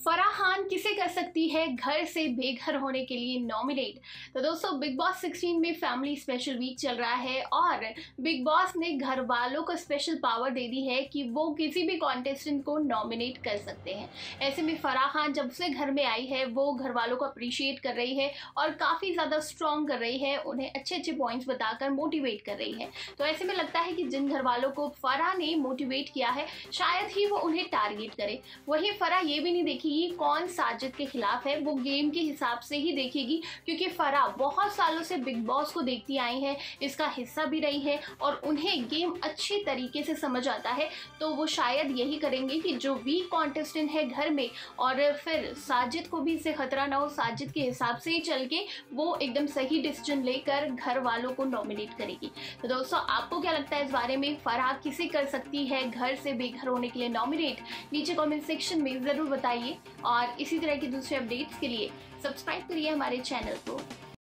फराह खान किसे कर सकती है घर से बेघर होने के लिए नॉमिनेट। तो दोस्तों, बिग बॉस 16 में फैमिली स्पेशल वीक चल रहा है और बिग बॉस ने घर वालों को स्पेशल पावर दे दी है कि वो किसी भी कॉन्टेस्टेंट को नॉमिनेट कर सकते हैं। ऐसे में फराह खान जब से घर में आई है वो घर वालों को अप्रिशिएट कर रही है और काफ़ी ज़्यादा स्ट्रॉन्ग कर रही है, उन्हें अच्छे अच्छे पॉइंट्स बताकर मोटिवेट कर रही है। तो ऐसे में लगता है कि जिन घर वालों को फराह ने मोटिवेट किया है शायद ही वो उन्हें टारगेट करे। वहीं फराह ये भी नहीं देखेगी कौन साजिद के खिलाफ है, वो गेम के हिसाब से ही देखेगी, क्योंकि फराह बहुत सालों से बिग बॉस को देखती आई हैं, इसका हिस्सा भी रही है और उन्हें गेम अच्छी तरीके से समझ आता है। तो वो शायद यही करेंगे कि जो वीक कॉन्टेस्टेंट है घर में और फिर साजिद को भी इससे खतरा ना हो, साजिद के हिसाब से ही चल के वो एकदम सही डिसीजन लेकर घर वालों को नॉमिनेट करेगी। तो दोस्तों, आपको क्या लगता है इस बारे में? फराह किसे कर सकती है घर से बेघर होने के लिए नॉमिनेट? नीचे कमेंट सेक्शन में ज़रूर बताइए और इसी तरह की दूसरे अपडेट्स के लिए सब्सक्राइब करिए हमारे चैनल को।